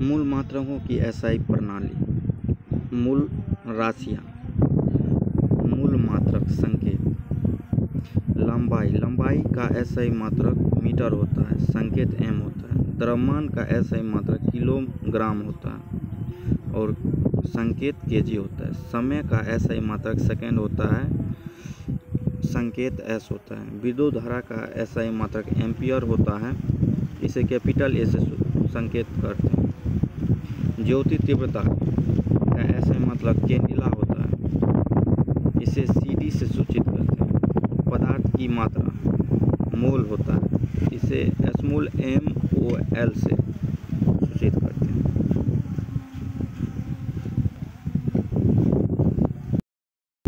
मूल मात्रकों की एसआई प्रणाली। मूल राशियाँ, मूल मात्रक संकेत। लंबाई का एसआई मात्रक मीटर होता है, संकेत एम होता है। द्रव्यमान का एसआई मात्रक किलोग्राम होता है और संकेत केजी होता है। समय का एसआई मात्रक सेकंड होता है, संकेत एस होता है। विद्युत धारा का एसआई मात्रक एम्पियर होता है, इसे कैपिटल ए से संकेत करते हैं। ज्योति तीव्रता का एसआई मात्रक कैंडिला होता है, इसे सीडी से सूचित करते हैं। पदार्थ की मात्रा मोल होता है, इसे स्मॉल MOL से